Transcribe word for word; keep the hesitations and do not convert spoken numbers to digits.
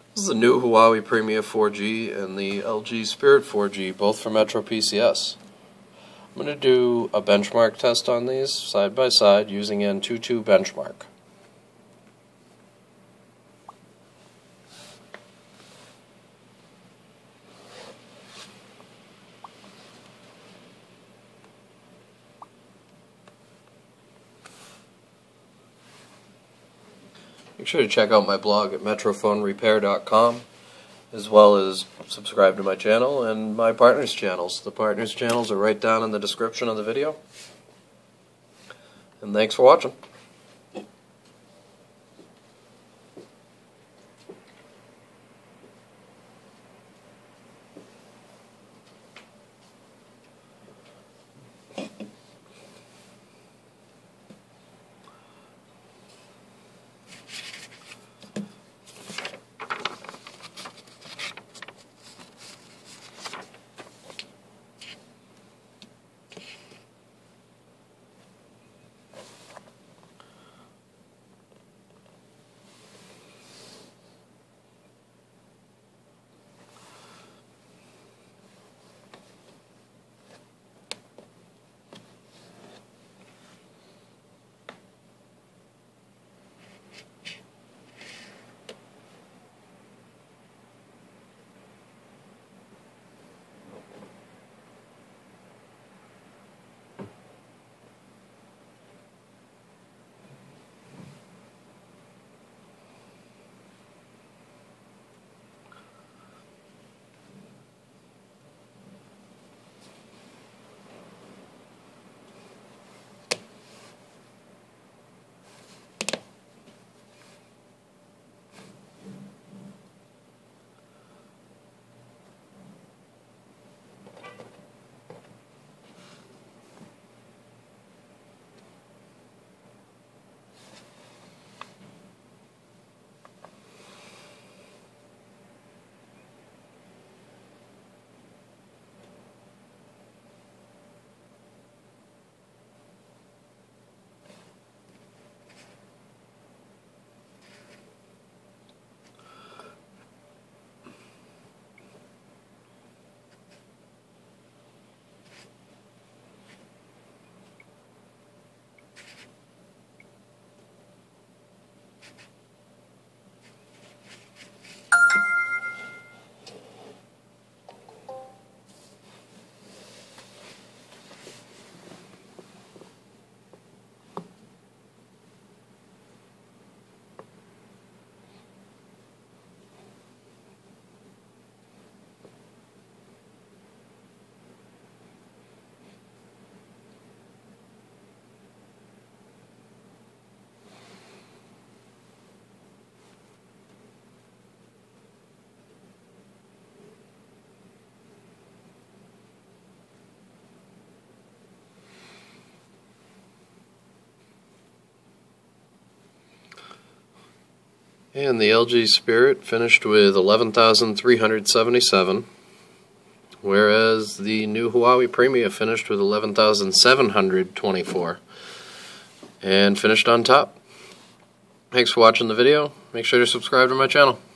This is the new Huawei Premia four G and the L G Spirit four G, both for Metro P C S. I'm going to do a benchmark test on these side by side using Antutu Benchmark. Make sure to check out my blog at metrophone repair dot com, as well as subscribe to my channel and my partners' channels. The partners' channels are right down in the description of the video. And thanks for watching. And the L G Spirit finished with eleven thousand three hundred seventy-seven, whereas the new Huawei Premia finished with eleven thousand seven hundred twenty-four and finished on top. Thanks for watching the video. Make sure to subscribe to my channel.